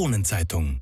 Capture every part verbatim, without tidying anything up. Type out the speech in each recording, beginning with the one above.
Kronenzeitung.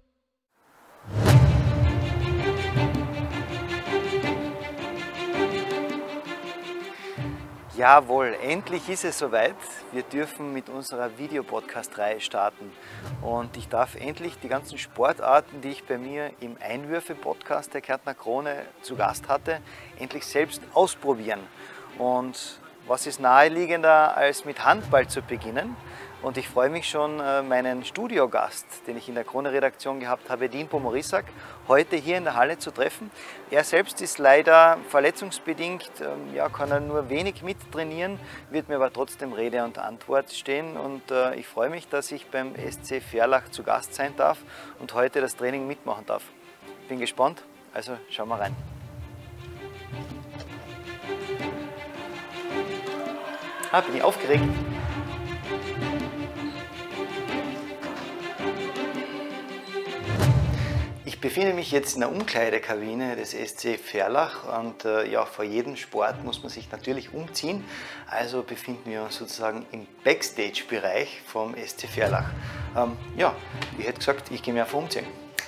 Jawohl, endlich ist es soweit. Wir dürfen mit unserer Videopodcast-Reihe starten. Und ich darf endlich die ganzen Sportarten, die ich bei mir im Einwürfe-Podcast der Kärntner Krone zu Gast hatte, endlich selbst ausprobieren. Und was ist naheliegender, als mit Handball zu beginnen? Und ich freue mich schon, meinen Studiogast, den ich in der Krone-Redaktion gehabt habe, Dean Pomorissak, heute hier in der Halle zu treffen. Er selbst ist leider verletzungsbedingt, ja, kann er nur wenig mittrainieren, wird mir aber trotzdem Rede und Antwort stehen. Und äh, ich freue mich, dass ich beim S C Verlach zu Gast sein darf und heute das Training mitmachen darf. Bin gespannt, also schauen wir rein. Ah, bin ich aufgeregt. Ich befinde mich jetzt in der Umkleidekabine des S C Verlach und äh, ja, vor jedem Sport muss man sich natürlich umziehen. Also befinden wir uns sozusagen im Backstage-Bereich vom S C Verlach. Ähm, ja, ich hätte gesagt, ich gehe mir einfach umziehen.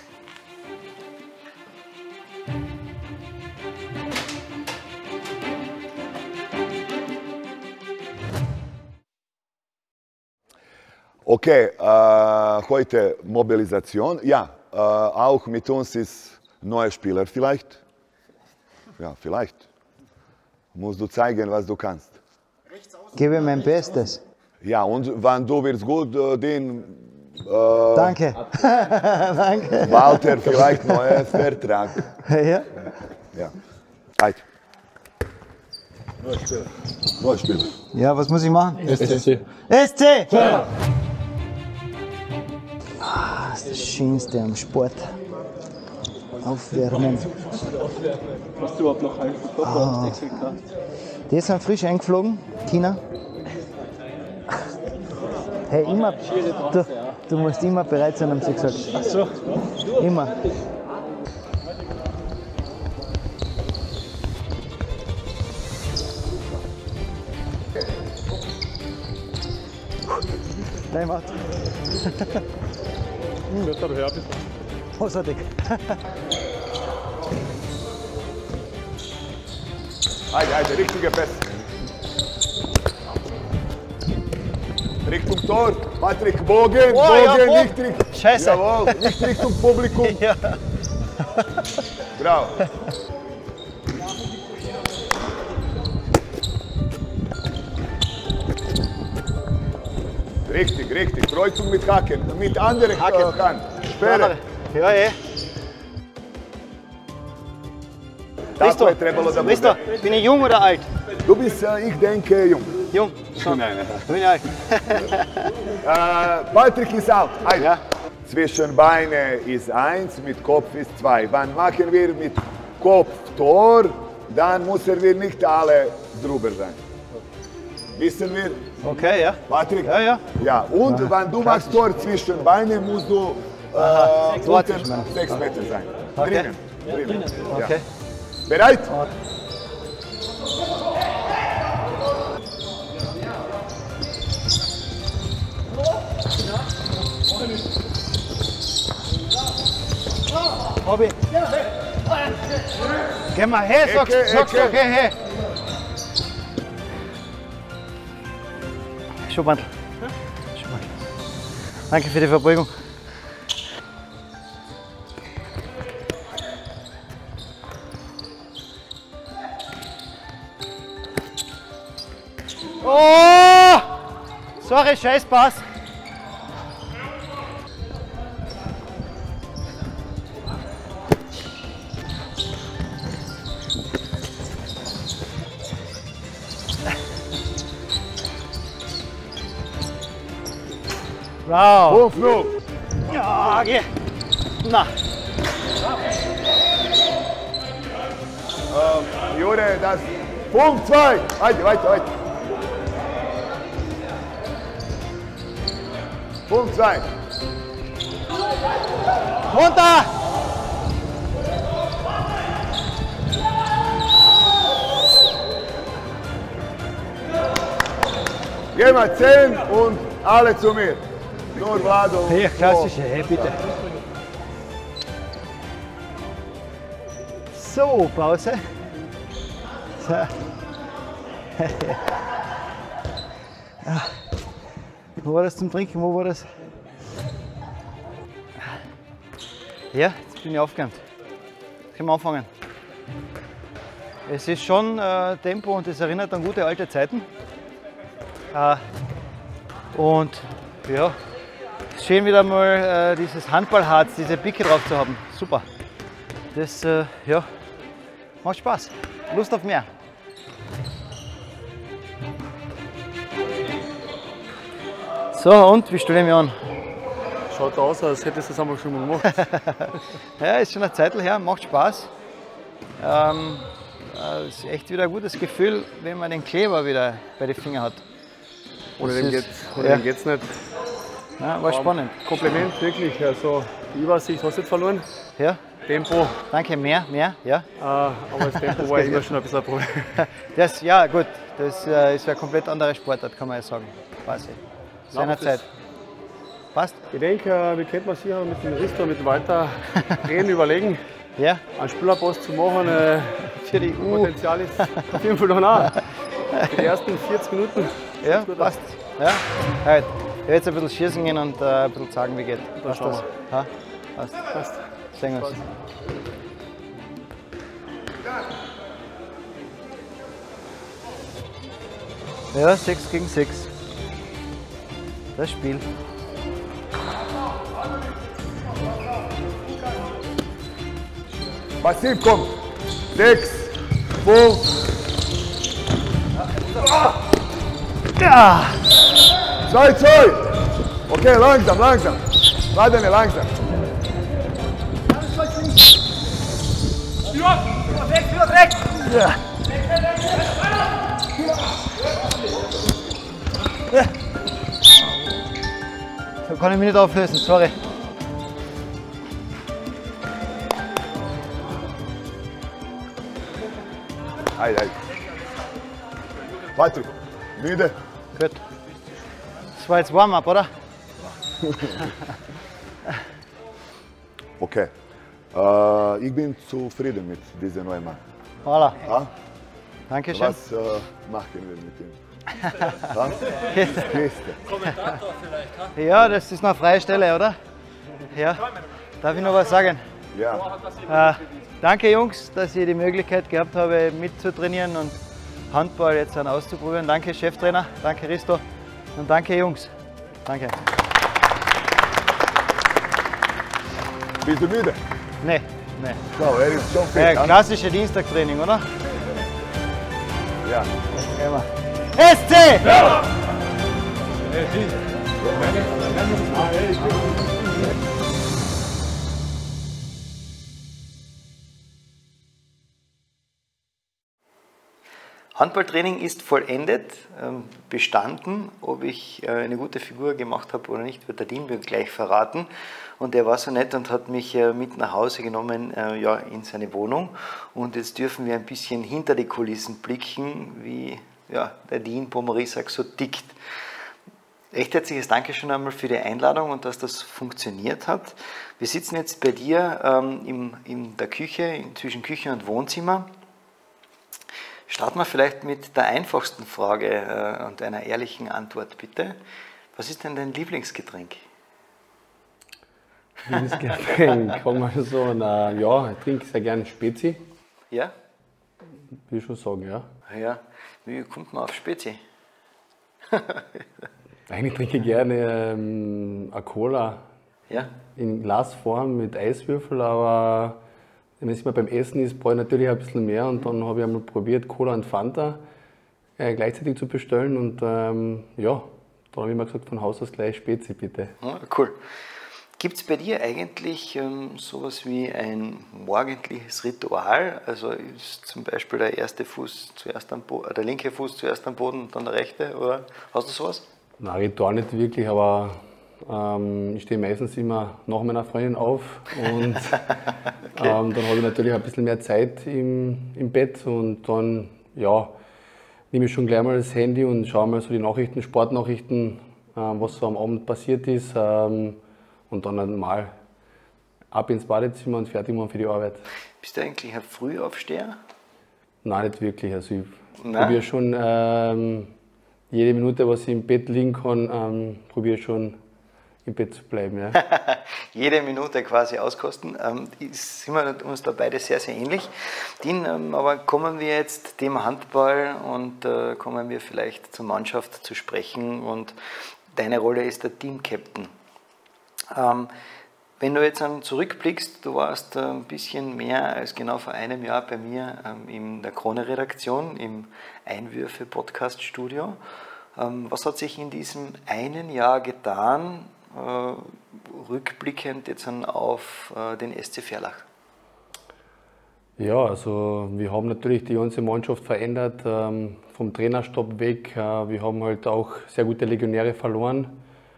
Okay, äh, heute Mobilisation. Ja, äh, auch mit uns ist ein neuer Spieler vielleicht. Ja, vielleicht. Musst du zeigen, was du kannst. Gebe mein Bestes. Ja, und wenn du wirst gut, äh, den... Äh, Danke. Danke. Walter vielleicht neuer Vertrag. Ja. Ja. Halt. Neuer Spieler. Neuer Spieler. Ja, was muss ich machen? S C. S C! Ja. Ah, das ist das Schönste am Sport. Aufwärmen. Hast du überhaupt noch einen Ah. Die sind frisch eingeflogen, China. Hey, immer, du, du musst immer bereit sein, haben sie gesagt. Ach so. Immer. Nein, warte. Hm, das habe ich hergebracht. Großartig. Halt, halt, richtiger Pass. Richtung Tor. Patrick, Bogen, Oh, Bogen, jawohl. nicht Richtung. Scheiße. Jawohl, nicht Richtung Publikum. Ja. Bravo. Richtig, richtig. Kreuzung mit Haken, mit anderen Haken. äh, Hand. Sperre. Ja, eh. Tako je trebalo da Weißt du, bude. bin ich jung oder alt? Du bist, äh, ich denke, jung. Jung. So. Nein, nein. Bin ich alt. Äh, Patrick ist alt. Halt. Ja. Zwischen Beine ist eins, mit Kopf ist zwei. Wann machen wir mit Kopf Tor, dann müssen wir nicht alle drüber sein. Wissen wir? Okay, ja. Patrick? Ja, ja. Ja, und wenn du machst Tor zwischen Beine, musst du äh, dort unter ist man. sechs Meter sein. Okay. Drinnen. Drinnen. Ja. Okay. Bereit? Hobby. Geh mal her, sagst Ecke, sagst du, Ecke. geh her. Schubbandl. Schubbandl. Danke für die Verbeugung. Oh! Sorry, scheiß Pass. Wow. Fünf null. Ja, geh. Na. Äh, Jure, das. Punkt zwei. Weiter, weiter, weiter. Punkt zwei. Runter! Geh mal zehn und alle zu mir. Nur Vlado. Hier, klassische, hey, bitte. So, Pause. So. Wo war das zum Trinken? Wo war das? Ja, jetzt bin ich aufgewärmt. Können wir anfangen. Es ist schon äh, Tempo und es erinnert an gute alte Zeiten. Äh, und ja, schön wieder mal äh, dieses Handballharz, diese Picke drauf zu haben. Super. Das äh, ja, macht Spaß. Lust auf mehr. So, und wie stelle ich mich an? Schaut aus, als hättest du das einmal schon mal gemacht. Ja, ist schon eine Zeit her, macht Spaß. Ähm, äh, ist echt wieder ein gutes Gefühl, wenn man den Kleber wieder bei den Fingern hat. Ohne Das den ist- geht's, ohne ja. den geht's nicht. Ja, war spannend. Kompliment, wirklich. Also, die Übersicht hast du nicht verloren. Ja, Tempo, danke, mehr, mehr, ja. äh, aber das Tempo war immer schon ein bisschen ein Problem. Das, ja gut, das äh, ist ja eine komplett andere Sportart, kann man ja sagen. Quasi. Seinerzeit. Passt? Ich denke, äh, wir könnten mal sicher mit dem Risto, mit dem Walter reden, überlegen, Ja, einen Spielerpost zu machen. Äh, für die U. Potenzial ist auf jeden Fall noch nah. Für die ersten vierzig Minuten. Ja, gut passt. Ja, halt. Ich werde jetzt ein bisschen schießen gehen und äh, ein bisschen sagen, wie geht. Passt schauen das? Ja, passt. Passt. Sehen wir uns. Ja, sechs gegen sechs. Das Spiel. Massiv, komm. Sechs, fünf, Ja, zwei, zwei. Okay, langsam, langsam. Warte mir langsam. ja. So kann ich mich nicht auflösen, sorry. Haydi, haydi. Patrick, müde? Gut. Das war jetzt Warm-up, oder? Okay. Äh, ich bin zufrieden mit diesem neuen Mann. Voilà. Ja? Dankeschön. Was äh, machen wir mit ihm? Ja? Kiste. Ja, das ist noch eine freie Stelle, oder? Ja. Darf ich noch was sagen? Ja. Äh, danke Jungs, dass ich die Möglichkeit gehabt habe mitzutrainieren und Handball jetzt dann auszuprobieren. Danke Cheftrainer, danke Risto und danke Jungs. Danke. Bist du müde? Nee, nee. So, er ist schon fit. Äh, ja? klassische Dienstagtraining, oder? Ja. Immer. S C! Handballtraining ist vollendet, ähm, bestanden. Ob ich äh, eine gute Figur gemacht habe oder nicht, wird der Dean mir gleich verraten. Und er war so nett und hat mich äh, mit nach Hause genommen, äh, ja, in seine Wohnung. Und jetzt dürfen wir ein bisschen hinter die Kulissen blicken, wie ja, der Dean Pomorisak so tickt. Recht herzliches Dankeschön einmal für die Einladung und dass das funktioniert hat. Wir sitzen jetzt bei dir ähm, im, in der Küche, zwischen Küche und Wohnzimmer. Starten wir vielleicht mit der einfachsten Frage äh, und einer ehrlichen Antwort, bitte. Was ist denn dein Lieblingsgetränk? Lieblingsgetränk, kann man so, na, ja, ich trinke sehr gerne Spezi, Ja? will ich schon sagen, ja. Ja. Wie kommt man auf Spezi? Eigentlich trinke ich gerne ähm, eine Cola Ja? in Glasform mit Eiswürfel, aber wenn es immer beim Essen ist, brauche ich natürlich ein bisschen mehr und dann habe ich einmal probiert, Cola und Fanta äh, gleichzeitig zu bestellen und ähm, ja, dann habe ich mir gesagt, von Haus aus gleich Spezi bitte. Ja, cool. Gibt es bei dir eigentlich ähm, sowas wie ein morgendliches Ritual? Also ist zum Beispiel der erste Fuß zuerst am Boden, der linke Fuß zuerst am Boden und dann der rechte? Oder hast du sowas? Nein, Ritual nicht wirklich, aber ähm, ich stehe meistens immer nach meiner Freundin auf und Okay. ähm, dann habe ich natürlich ein bisschen mehr Zeit im, im Bett und dann ja, nehme ich schon gleich mal das Handy und schaue mal so die Nachrichten, Sportnachrichten was so am Abend passiert ist und dann normal ab ins Badezimmer und fertig machen für die Arbeit. Bist du eigentlich ein Frühaufsteher? Nein, nicht wirklich. Also ich Nein? probiere schon ähm, jede Minute, was ich im Bett liegen kann, ähm, probiere schon im Bett zu bleiben. Ja. Jede Minute quasi auskosten. Ähm, sind wir uns da beide sehr, sehr ähnlich. Dean, ähm, aber kommen wir jetzt Thema Handball und äh, kommen wir vielleicht zur Mannschaft zu sprechen und deine Rolle ist der Team-Captain. Ähm, wenn du jetzt dann zurückblickst, du warst äh, ein bisschen mehr als genau vor einem Jahr bei mir ähm, in der Krone-Redaktion, im Einwürfe-Podcast-Studio. Ähm, was hat sich in diesem einen Jahr getan, äh, rückblickend jetzt auf äh, den S C Verlach? Ja, also wir haben natürlich die ganze Mannschaft verändert, ähm, vom Trainerstab weg. Äh, wir haben halt auch sehr gute Legionäre verloren.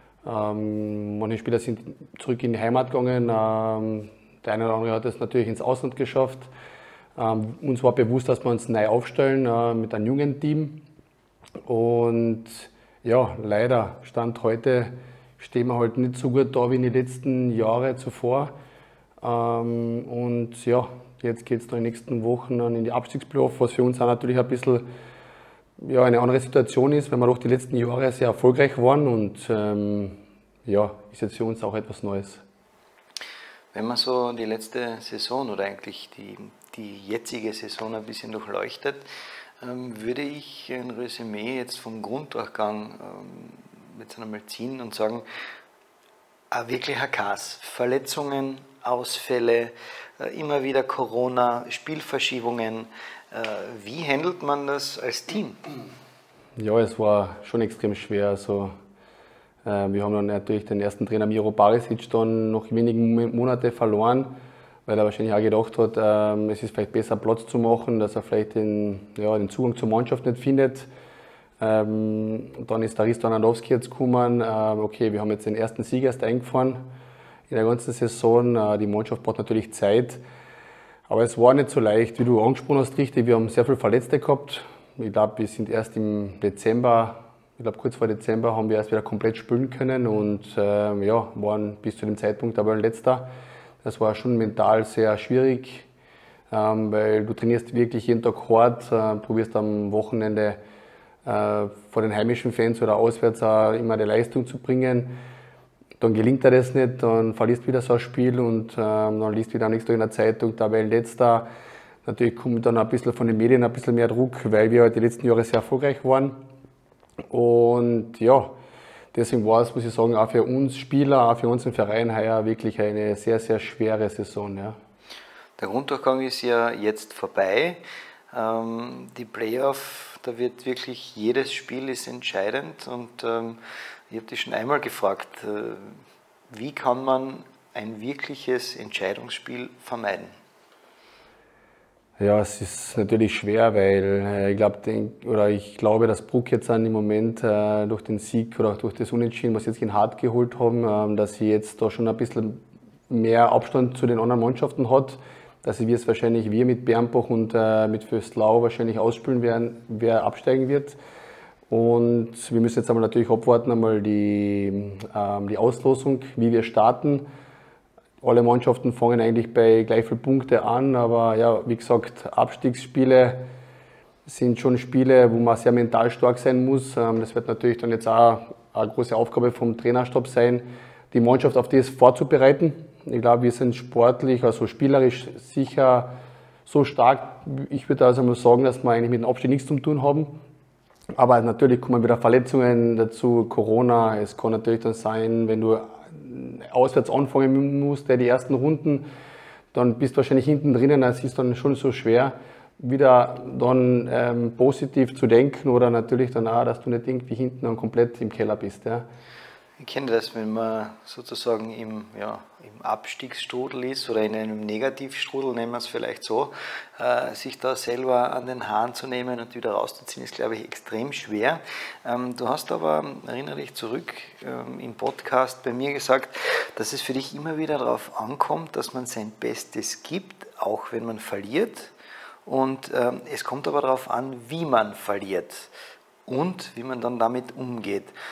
Ähm, manche Spieler sind zurück in die Heimat gegangen. Ähm, der eine oder andere hat es natürlich ins Ausland geschafft. Ähm, uns war bewusst, dass wir uns neu aufstellen äh, mit einem jungen Team. Und ja, leider Stand heute stehen wir halt nicht so gut da wie in den letzten Jahren zuvor. Ähm, und ja, jetzt geht es in den nächsten Wochen dann in die Abstiegsplayoff, was für uns auch natürlich ein bisschen ja, eine andere Situation ist, weil wir doch die letzten Jahre sehr erfolgreich waren und ähm, ja, ist jetzt für uns auch etwas Neues. Wenn man so die letzte Saison oder eigentlich die, die jetzige Saison ein bisschen durchleuchtet, ähm, würde ich ein Resümee jetzt vom Grunddurchgang ähm, jetzt einmal ziehen und sagen, ein wirklicher Chaos. Verletzungen, Ausfälle, äh, immer wieder Corona, Spielverschiebungen. Äh, wie handelt man das als Team? Ja, es war schon extrem schwer. Also, äh, wir haben dann natürlich den ersten Trainer Miro Barisic dann noch wenigen Monate verloren, weil er wahrscheinlich auch gedacht hat, äh, es ist vielleicht besser Platz zu machen, dass er vielleicht den, ja, den Zugang zur Mannschaft nicht findet. Ähm, dann ist der Risto Anadowski jetzt gekommen. Äh, okay, wir haben jetzt den ersten Sieg erst eingefahren in der ganzen Saison. Äh, die Mannschaft braucht natürlich Zeit. Aber es war nicht so leicht, wie du angesprochen hast, richtig. Wir haben sehr viele Verletzte gehabt. Ich glaube, wir sind erst im Dezember, ich glaube kurz vor Dezember, haben wir erst wieder komplett spielen können und äh, ja, waren bis zu dem Zeitpunkt aber letzter. Das war schon mental sehr schwierig, ähm, weil du trainierst wirklich jeden Tag hart, äh, probierst am Wochenende äh, vor den heimischen Fans oder auswärts auch immer die Leistung zu bringen. Dann gelingt dir das nicht, dann verlierst du wieder so ein Spiel und ähm, dann liest du wieder am nächsten Tag in der Zeitung, Tabellenletzter. Natürlich kommt dann ein bisschen von den Medien ein bisschen mehr Druck, weil wir halt die letzten Jahre sehr erfolgreich waren. Und ja, deswegen war es, muss ich sagen, auch für uns Spieler, auch für unseren Verein heuer wirklich eine sehr, sehr schwere Saison. Ja. Der Grunddurchgang ist ja jetzt vorbei. Ähm, die Playoff, da wird wirklich jedes Spiel ist entscheidend und ähm, ich habe dich schon einmal gefragt, äh, wie kann man ein wirkliches Entscheidungsspiel vermeiden? Ja, es ist natürlich schwer, weil äh, ich, glaub, denk, oder ich glaube, dass Bruck jetzt an im Moment äh, durch den Sieg oder durch das Unentschieden, was sie jetzt in Hart geholt haben, äh, dass sie jetzt da schon ein bisschen mehr Abstand zu den anderen Mannschaften hat, dass sie es wahrscheinlich wir mit Bernbach und äh, mit Föstlau wahrscheinlich ausspielen werden, wer absteigen wird. Und wir müssen jetzt einmal natürlich abwarten, einmal die, ähm, die Auslosung, wie wir starten. Alle Mannschaften fangen eigentlich bei gleich vielen Punkten an, aber ja, wie gesagt, Abstiegsspiele sind schon Spiele, wo man sehr mental stark sein muss. Ähm, das wird natürlich dann jetzt auch eine große Aufgabe vom Trainerstab sein, die Mannschaft auf das vorzubereiten. Ich glaube, wir sind sportlich, also spielerisch sicher so stark. Ich würde also mal sagen, dass wir eigentlich mit dem Abstieg nichts zu tun haben. Aber natürlich kommen wieder Verletzungen dazu, Corona. Es kann natürlich dann sein, wenn du auswärts anfangen musst, die ersten Runden, dann bist du wahrscheinlich hinten drinnen. Es ist dann schon so schwer, wieder dann ähm, positiv zu denken oder natürlich dann auch, dass du nicht irgendwie hinten dann komplett im Keller bist. Ja. Ich kenne das, wenn man sozusagen im, ja, im Abstiegsstrudel ist oder in einem Negativstrudel, nennen wir es vielleicht so, äh, sich da selber an den Haaren zu nehmen und wieder rauszuziehen, ist, glaube ich, extrem schwer. Ähm, du hast aber, erinnere dich zurück, ähm, im Podcast bei mir gesagt, dass es für dich immer wieder darauf ankommt, dass man sein Bestes gibt, auch wenn man verliert. Und ähm, es kommt aber darauf an, wie man verliert und wie man dann damit umgeht.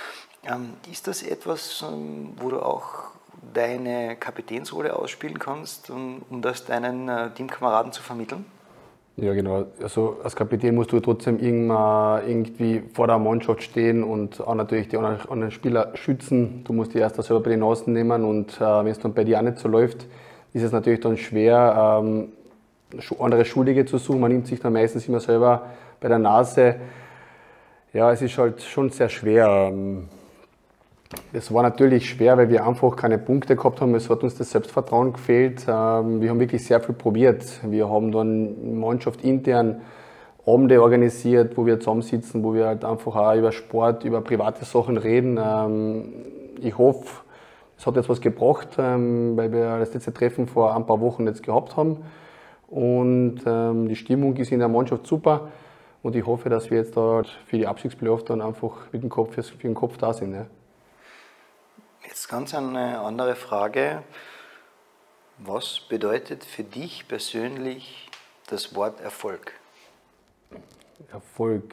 Ähm, ist das etwas, ähm, wo du auch deine Kapitänsrolle ausspielen kannst, um, um das deinen äh, Teamkameraden zu vermitteln? Ja, genau. Also als Kapitän musst du trotzdem irgendwie vor der Mannschaft stehen und auch natürlich die anderen Spieler schützen. Du musst die erst selber bei den Außen nehmen und äh, wenn es dann bei dir auch nicht so läuft, ist es natürlich dann schwer, ähm, andere Schuldige zu suchen. Man nimmt sich dann meistens immer selber bei der Nase. Ja, es ist halt schon sehr schwer. Es war natürlich schwer, weil wir einfach keine Punkte gehabt haben. Es hat uns das Selbstvertrauen gefehlt. Wir haben wirklich sehr viel probiert. Wir haben dann Mannschaft intern Abende organisiert, wo wir zusammensitzen, wo wir halt einfach auch über Sport, über private Sachen reden. Ich hoffe, es hat jetzt was gebracht, weil wir das letzte Treffen vor ein paar Wochen jetzt gehabt haben. Und die Stimmung ist in der Mannschaft super. Und ich hoffe, dass wir jetzt da für die Abstiegsplayoffs dann einfach mit dem Kopf, für den Kopf da sind. Ja. Jetzt ganz eine andere Frage. Was bedeutet für dich persönlich das Wort Erfolg? Erfolg.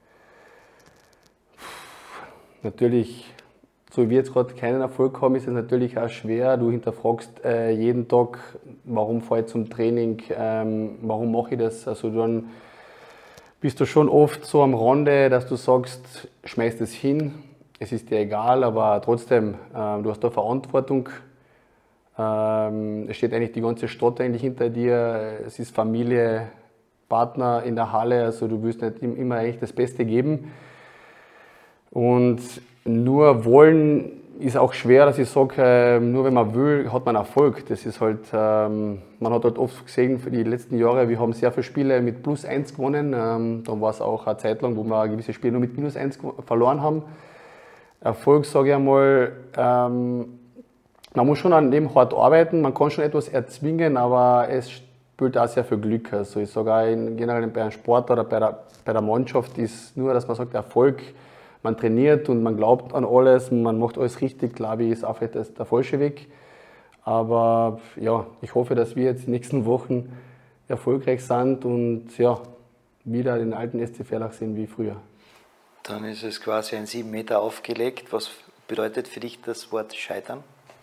Natürlich, so wie wir jetzt gerade keinen Erfolg haben, ist es natürlich auch schwer. Du hinterfragst äh, jeden Tag, warum fahre ich zum Training, ähm, warum mache ich das. Also dann bist du schon oft so am Rande, dass du sagst, schmeißt es hin, es ist dir egal, aber trotzdem, äh, du hast da Verantwortung. Ähm, es steht eigentlich die ganze Stadt eigentlich hinter dir, es ist Familie, Partner in der Halle, also du willst nicht immer eigentlich das Beste geben. Und nur wollen ist auch schwer, dass ich sage, äh, nur wenn man will, hat man Erfolg. Das ist halt, ähm, man hat halt oft gesehen, für die letzten Jahre, wir haben sehr viele Spiele mit plus eins gewonnen. Ähm, dann war es auch eine Zeit lang, wo wir gewisse Spiele nur mit minus eins verloren haben. Erfolg, sage ich einmal, ähm, man muss schon an dem hart arbeiten, man kann schon etwas erzwingen, aber es spielt auch sehr viel Glück. Also ich sage auch in, generell bei einem Sport oder bei der, bei der Mannschaft ist nur, dass man sagt, Erfolg, man trainiert und man glaubt an alles, man macht alles richtig, glaube ich, ist auch vielleicht der falsche Weg. Aber ja, ich hoffe, dass wir jetzt in den nächsten Wochen erfolgreich sind und ja, wieder den alten S C Verlach sind wie früher. Dann ist es quasi ein sieben Meter aufgelegt. Was bedeutet für dich das Wort Scheitern?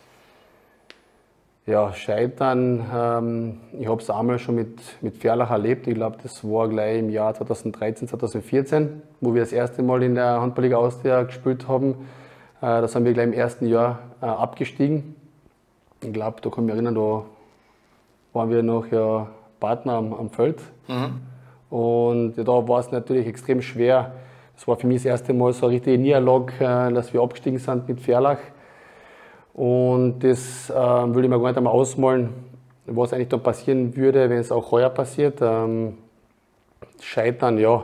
Ja, Scheitern, ähm, ich habe es einmal schon mit, mit Verlach erlebt. Ich glaube, das war gleich im Jahr zweitausenddreizehn, zweitausendvierzehn, wo wir das erste Mal in der Handballliga Austria gespielt haben. Äh, da sind wir gleich im ersten Jahr äh, abgestiegen. Ich glaube, da kann ich mich erinnern, da waren wir noch ja Partner am, am Feld. Mhm. Und ja, da war es natürlich extrem schwer. Das war für mich das erste Mal so eine richtige Niederlage, äh, dass wir abgestiegen sind mit Verlach. Und das äh, würde ich mir gar nicht einmal ausmalen, was eigentlich dann passieren würde, wenn es auch heuer passiert. Ähm, Scheitern, ja.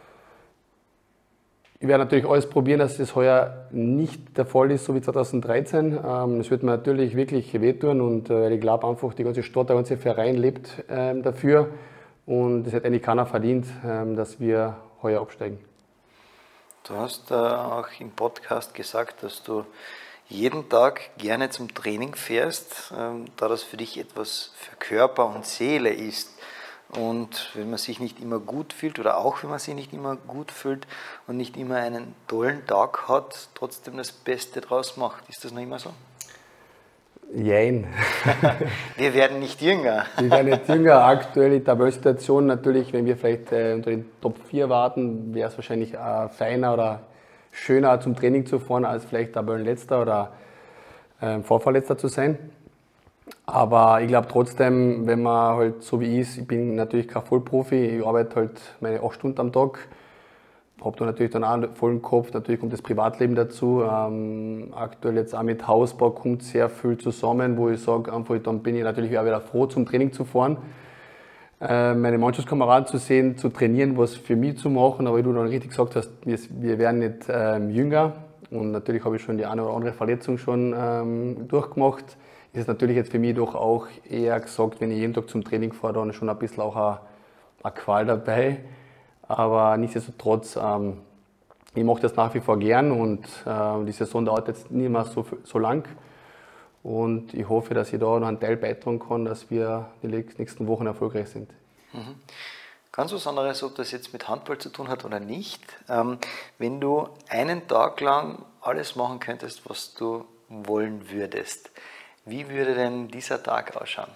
Ich werde natürlich alles probieren, dass das heuer nicht der Fall ist, so wie zweitausenddreizehn. Ähm, das wird mir natürlich wirklich wehtun und äh, ich glaube einfach, die ganze Stadt, der ganze Verein lebt ähm, dafür. Und es hat eigentlich keiner verdient, ähm, dass wir heuer absteigen. Du hast äh, auch im Podcast gesagt, dass du jeden Tag gerne zum Training fährst, ähm, da das für dich etwas für Körper und Seele ist. Und wenn man sich nicht immer gut fühlt oder auch wenn man sich nicht immer gut fühlt und nicht immer einen tollen Tag hat, trotzdem das Beste draus macht. Ist das noch immer so? Jein. Wir werden nicht jünger. Wir werden nicht jünger. Aktuell die Tabellensituation natürlich, wenn wir vielleicht äh, unter den Top vier warten, wäre es wahrscheinlich äh, feiner oder schöner zum Training zu fahren, als vielleicht Tabellenletzter oder äh, Vorverletzter zu sein. Aber ich glaube trotzdem, wenn man halt so wie ich ist, ich bin natürlich kein Vollprofi, ich arbeite halt meine acht Stunden am Tag, habe da natürlich dann auch einen vollen Kopf, natürlich kommt das Privatleben dazu. Ähm, aktuell jetzt auch mit Hausbau kommt sehr viel zusammen, wo ich sage, einfach dann bin ich natürlich auch wieder froh, zum Training zu fahren, äh, meine Mannschaftskameraden zu sehen, zu trainieren, was für mich zu machen. Aber wie du dann richtig gesagt hast, wir, wir werden nicht ähm, jünger und natürlich habe ich schon die eine oder andere Verletzung schon ähm, durchgemacht. Ist es natürlich jetzt für mich doch auch eher gesagt, wenn ich jeden Tag zum Training fahre, dann schon ein bisschen auch eine, eine Qual dabei. Aber nichtsdestotrotz, ähm, ich mache das nach wie vor gern und äh, die Saison dauert jetzt nicht mehr so, so lang. Und ich hoffe, dass ich da noch einen Teil beitragen kann, dass wir die nächsten Wochen erfolgreich sind. Mhm. Ganz was anderes, ob das jetzt mit Handball zu tun hat oder nicht. Ähm, wenn du einen Tag lang alles machen könntest, was du wollen würdest, wie würde denn dieser Tag ausschauen?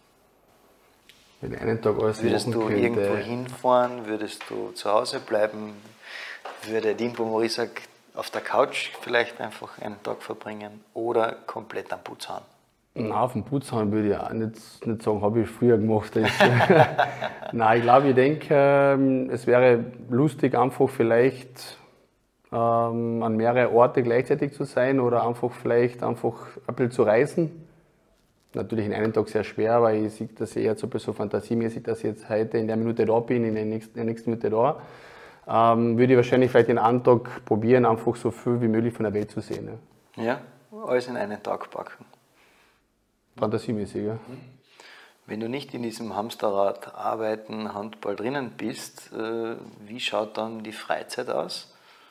Wenn ich einen Tag alles Würdest machen du könnte, irgendwo hinfahren? Würdest du zu Hause bleiben? Würde Dean Pomorysak auf der Couch vielleicht einfach einen Tag verbringen oder komplett am Putz hauen? na, auf dem Putzhahn würde ich auch nicht, nicht sagen, habe ich früher gemacht. Das, nein, ich glaube, ich denke, ähm, es wäre lustig, einfach vielleicht ähm, an mehrere Orte gleichzeitig zu sein oder einfach vielleicht einfach ein bisschen zu reisen. Natürlich in einem Tag sehr schwer, weil ich sehe das eher so, so fantasiemäßig, dass ich jetzt heute in der Minute da bin, in der nächsten, in der nächsten Minute da. Ähm, würde ich wahrscheinlich vielleicht in einem Tag probieren, einfach so viel wie möglich von der Welt zu sehen. Ja, Ja, alles in einen Tag packen. fantasiemäßig, ja. Wenn du nicht in diesem Hamsterrad Arbeiten, Handball drinnen bist, äh, wie schaut dann die Freizeit aus?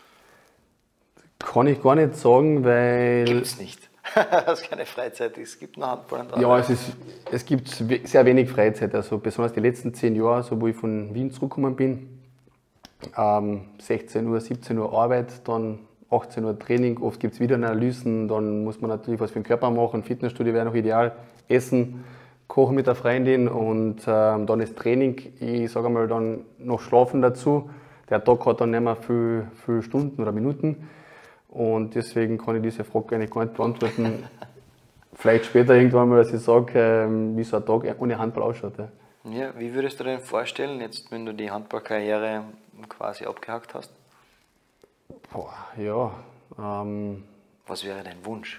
Kann ich gar nicht sagen, weil... Gibt es nicht. Das ist keine Freizeit, es gibt nur Handball und Arbeit. Ja, es, ist, es gibt we- sehr wenig Freizeit. Also besonders die letzten zehn Jahre, so wo ich von Wien zurückgekommen bin, ähm, sechzehn Uhr, siebzehn Uhr Arbeit, dann achtzehn Uhr Training, oft gibt es wieder Analysen, dann muss man natürlich was für den Körper machen, Fitnessstudio wäre noch ideal, essen, kochen mit der Freundin und ähm, dann ist Training, ich sage mal dann noch schlafen dazu. Der Tag hat dann nicht mehr viel, viel Stunden oder Minuten und deswegen kann ich diese Frage eigentlich gar nicht beantworten. Vielleicht später irgendwann mal, dass ich sage, ähm, wie so ein Tag ohne Handball ausschaut. Ja. Ja, wie würdest du dir denn vorstellen, jetzt wenn du die Handballkarriere quasi abgehakt hast? Boah, ja, ähm, Was wäre dein Wunsch?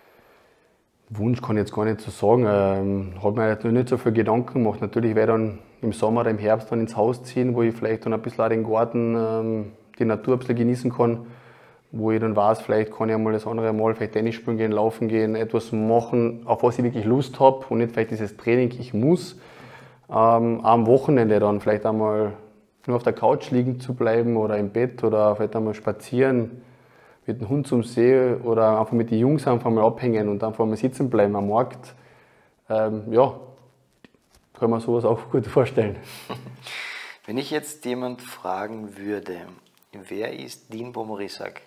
Wunsch kann ich jetzt gar nicht so sagen. Ähm, hat mir jetzt noch nicht so viel Gedanken gemacht. Natürlich werde ich dann im Sommer oder im Herbst dann ins Haus ziehen, wo ich vielleicht dann ein bisschen auch den Garten, ähm, die Natur ein bisschen genießen kann. Wo ich dann weiß, vielleicht kann ich einmal das andere Mal vielleicht Tennis spielen gehen, laufen gehen, etwas machen, auf was ich wirklich Lust habe und nicht vielleicht dieses Training, ich muss. Ähm, am Wochenende dann vielleicht einmal nur auf der Couch liegen zu bleiben oder im Bett oder vielleicht einmal spazieren mit dem Hund zum See oder einfach mit den Jungs einfach mal abhängen und einfach mal sitzen bleiben am Markt. Ähm, ja, kann man sowas auch gut vorstellen. Wenn ich jetzt jemand fragen würde, wer ist Dean Pomorysak?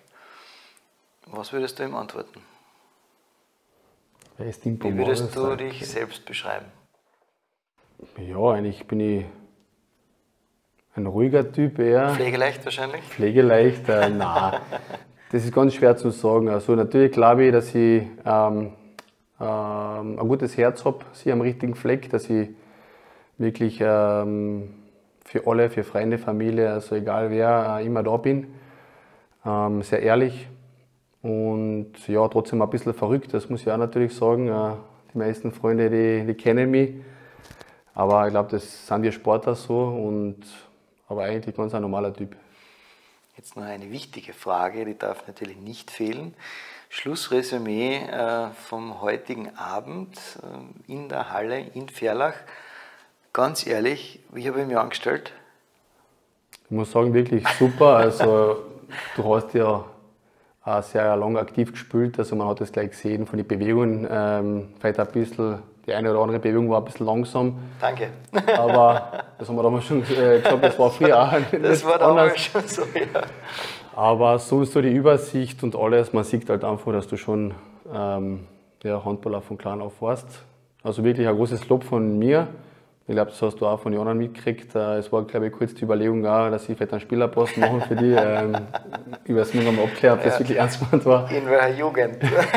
Was würdest du ihm antworten? Wer ist Dean Wie würdest du Pomorysak? dich selbst beschreiben? Ja, eigentlich bin ich ein ruhiger Typ eher. Pflegeleicht wahrscheinlich? Pflegeleicht, äh, nein. Das ist ganz schwer zu sagen. Also natürlich glaube ich, dass ich ähm, ähm, ein gutes Herz habe, sie am richtigen Fleck, dass ich wirklich ähm, für alle, für Freunde, Familie, also egal wer, äh, immer da bin. Ähm, sehr ehrlich und ja, trotzdem ein bisschen verrückt, das muss ich auch natürlich sagen. Äh, die meisten Freunde, die, die kennen mich. Aber ich glaube, das sind wir Sportler so, und, aber eigentlich ganz ein normaler Typ. Jetzt noch eine wichtige Frage, die darf natürlich nicht fehlen. Schlussresümee äh, vom heutigen Abend äh, in der Halle in Verlach. Ganz ehrlich, wie habe ich mich angestellt? Ich muss sagen, wirklich super. Also, du hast ja auch sehr lange aktiv gespielt, also man hat das gleich gesehen von den Bewegungen. Ähm, vielleicht ein bisschen, die eine oder andere Bewegung war ein bisschen langsam. Danke. Aber das haben wir damals schon äh, gesagt, das war früher auch nicht Das war damals schon so, ja. Aber sonst so die Übersicht und alles, man sieht halt einfach, dass du schon ähm, ja, Handballer von klein auf warst. Also wirklich ein großes Lob von mir. Ich glaube, das hast du auch von den anderen mitgekriegt. Es war, glaube ich, kurz die Überlegung auch, dass ich vielleicht einen Spielerpost machen für die. Ähm, ich weiß nicht, ob man abklärt, ob das Ja. wirklich ernst gemeint war. In welcher Jugend?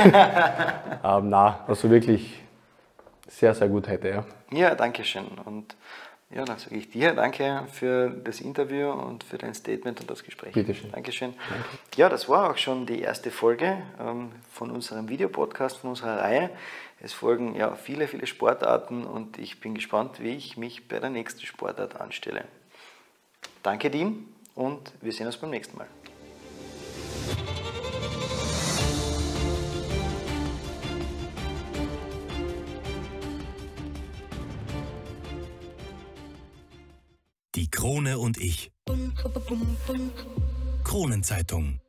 Ähm, nein, also wirklich sehr, sehr gut heute. Ja. Ja, danke schön. Und ja, dann sage ich dir danke für das Interview und für dein Statement und das Gespräch. Bitteschön. Dankeschön. Danke. Ja, das war auch schon die erste Folge ähm, von unserem Videopodcast, von unserer Reihe. Es folgen ja viele, viele Sportarten und ich bin gespannt, wie ich mich bei der nächsten Sportart anstelle. Danke, Dean, und wir sehen uns beim nächsten Mal. Die Krone und ich. Kronenzeitung.